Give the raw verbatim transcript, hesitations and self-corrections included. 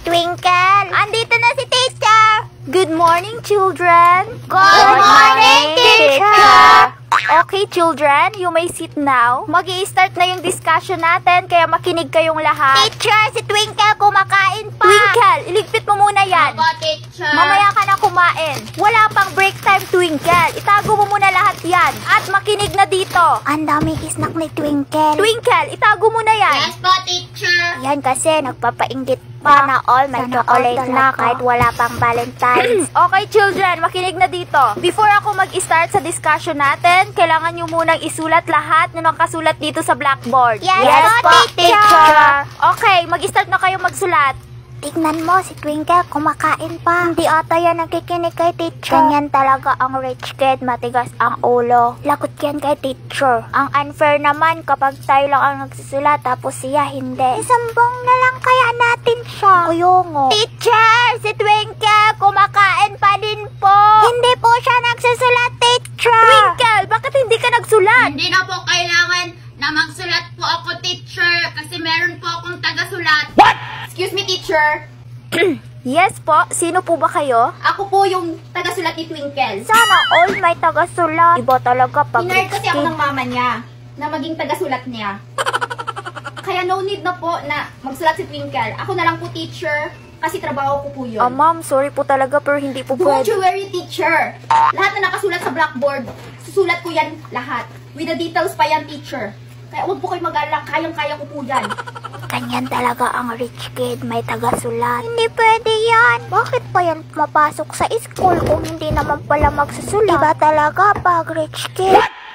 Twinkle. Andito na si teacher. Good morning, children. Good morning, teacher. Okay, children, you may sit now. Mag-i-start na yung discussion natin, kaya makinig kayong lahat. Teacher, si Twinkle kumakain pa. Twinkle, iligpit mo muna yan. Opo, teacher. Mamaya ka na kumain. Wala pang break time, Twinkle. Itago mo muna lahat yan. At makinig na dito. Ang daming snack ni Twinkle. Twinkle, itago mo na yan. Yes po, teacher. Yan kasi nagpapainggit pa na all may chocolate na kahit wala pang Valentine's. Okay, children, makinig na dito. Before ako mag-start sa discussion natin, kailangan nyo munang isulat lahat na nakasulat dito sa blackboard. Yes, yes po, teacher. teacher. Okay, mag-start na kayo magsulat. Tignan mo, si Twinkle kumakain pa. Hindi ata yan nagkikinig kay teacher. Ganyan talaga ang rich kid, matigas ang ulo. Lagot yan kay teacher. Ang unfair naman kapag tayo lang ang nagsusulat tapos siya hindi. Isambong na lang kaya natin siya. Kuyungo. Teacher, si Twinkle kumakain pa din po. Hindi po siya nagsusulat, teacher. Twinkle, bakit hindi ka nagsulat? Hindi na po kailangan na magsulat po ako, teacher, kasi meron po akong tagasulat. What? Excuse me, teacher. Yes po, sino po ba kayo? Ako po yung tagasulat ni Twinkle. Sana all may tagasulat. Iba talaga pag Hinard rich kasi ako kid. ng mama niya na maging tagasulat niya. Kaya no need na po na magsulat si Twinkle. Ako na lang po, teacher, kasi trabaho ko po yun. Ah, ma'am, sorry po talaga pero hindi po Don't pwede. you worry, teacher. Lahat na nakasulat sa blackboard, susulat ko yan lahat. With the details pa yan, teacher. Kaya huwag po kayo mag-alala, kayang-kaya ko po yan. Ganyan talaga ang rich kid, may tagasulat. Hindi pwede yan. Bakit pa yan mapasok sa school kung hindi naman pala magsusulat? Iba talaga pag rich kid.